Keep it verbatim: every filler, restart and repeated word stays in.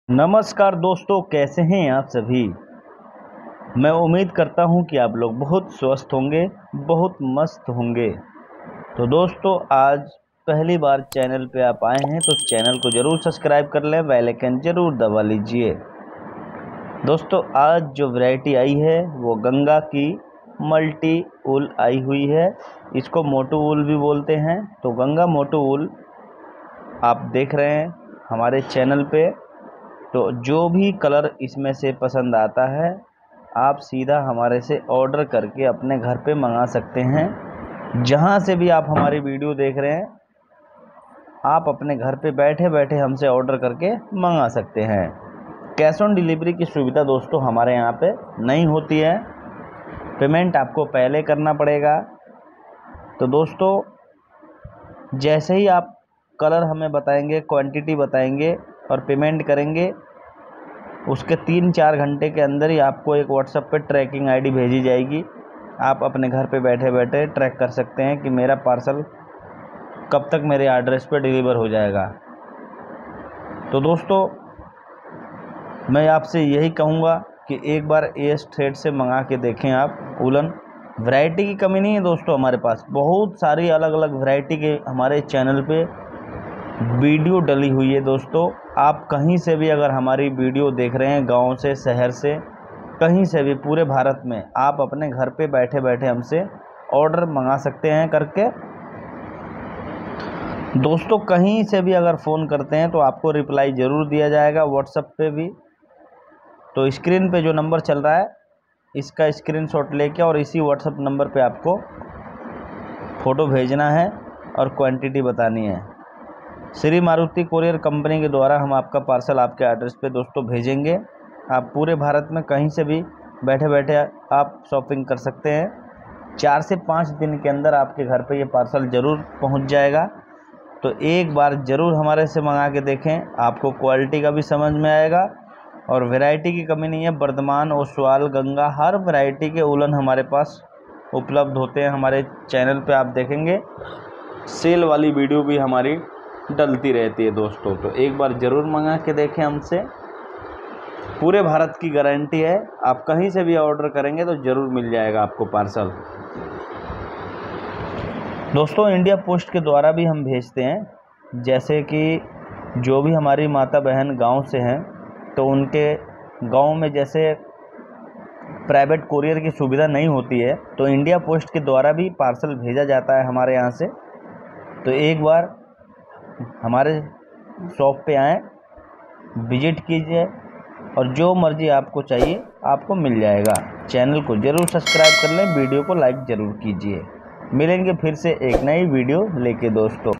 नमस्कार दोस्तों, कैसे हैं आप सभी। मैं उम्मीद करता हूं कि आप लोग बहुत स्वस्थ होंगे, बहुत मस्त होंगे। तो दोस्तों, आज पहली बार चैनल पे आप आए हैं तो चैनल को ज़रूर सब्सक्राइब कर लें, बेल आइकन ज़रूर दबा लीजिए। दोस्तों, आज जो वैरायटी आई है वो गंगा की मल्टी वूल आई हुई है। इसको मोटू वूल भी बोलते हैं। तो गंगा मोटू वूल आप देख रहे हैं हमारे चैनल पे। तो जो भी कलर इसमें से पसंद आता है आप सीधा हमारे से ऑर्डर करके अपने घर पे मंगा सकते हैं। जहां से भी आप हमारी वीडियो देख रहे हैं आप अपने घर पे बैठे बैठे हमसे ऑर्डर करके मंगा सकते हैं। कैश ऑन डिलीवरी की सुविधा दोस्तों हमारे यहाँ पे नहीं होती है, पेमेंट आपको पहले करना पड़ेगा। तो दोस्तों, जैसे ही आप कलर हमें बताएंगे, क्वांटिटी बताएंगे और पेमेंट करेंगे, उसके तीन चार घंटे के अंदर ही आपको एक व्हाट्सएप पे ट्रैकिंग आईडी भेजी जाएगी। आप अपने घर पे बैठे बैठे ट्रैक कर सकते हैं कि मेरा पार्सल कब तक मेरे एड्रेस पे डिलीवर हो जाएगा। तो दोस्तों, मैं आपसे यही कहूँगा कि एक बार एस थ्रेड से मंगा के देखें आप वूलन। वैरायटी की कमी नहीं है दोस्तों, हमारे पास बहुत सारी अलग अलग वैरायटी के हमारे चैनल पे वीडियो डली हुई है। दोस्तों, आप कहीं से भी अगर हमारी वीडियो देख रहे हैं, गांव से, शहर से, कहीं से भी पूरे भारत में, आप अपने घर पे बैठे बैठे हमसे ऑर्डर मंगा सकते हैं करके। दोस्तों, कहीं से भी अगर फ़ोन करते हैं तो आपको रिप्लाई ज़रूर दिया जाएगा, व्हाट्सएप पे भी। तो स्क्रीन पे जो नंबर चल रहा है इसका स्क्रीनशॉट लेके और इसी व्हाट्सएप नंबर पे आपको फ़ोटो भेजना है और क्वांटिटी बतानी है। श्री मारुति कोरियर कंपनी के द्वारा हम आपका पार्सल आपके एड्रेस पे दोस्तों भेजेंगे। आप पूरे भारत में कहीं से भी बैठे बैठे आप शॉपिंग कर सकते हैं। चार से पाँच दिन के अंदर आपके घर पे ये पार्सल ज़रूर पहुंच जाएगा। तो एक बार ज़रूर हमारे से मंगा के देखें, आपको क्वालिटी का भी समझ में आएगा और वैरायटी की कमी नहीं है। वर्धमान, ओसवाल, गंगा, हर वैरायटी के वूलन हमारे पास उपलब्ध होते हैं। हमारे चैनल पे आप देखेंगे सेल वाली वीडियो भी हमारी डलती रहती है दोस्तों। तो एक बार ज़रूर मंगा के देखें हमसे। पूरे भारत की गारंटी है, आप कहीं से भी ऑर्डर करेंगे तो ज़रूर मिल जाएगा आपको पार्सल। दोस्तों, इंडिया पोस्ट के द्वारा भी हम भेजते हैं। जैसे कि जो भी हमारी माता बहन गांव से हैं तो उनके गांव में जैसे प्राइवेट कुरियर की सुविधा नहीं होती है तो इंडिया पोस्ट के द्वारा भी पार्सल भेजा जाता है हमारे यहाँ से। तो एक बार हमारे शॉप पे आएँ, विजिट कीजिए और जो मर्ज़ी आपको चाहिए आपको मिल जाएगा। चैनल को ज़रूर सब्सक्राइब कर लें, वीडियो को लाइक ज़रूर कीजिए। मिलेंगे फिर से एक नई वीडियो लेके दोस्तों।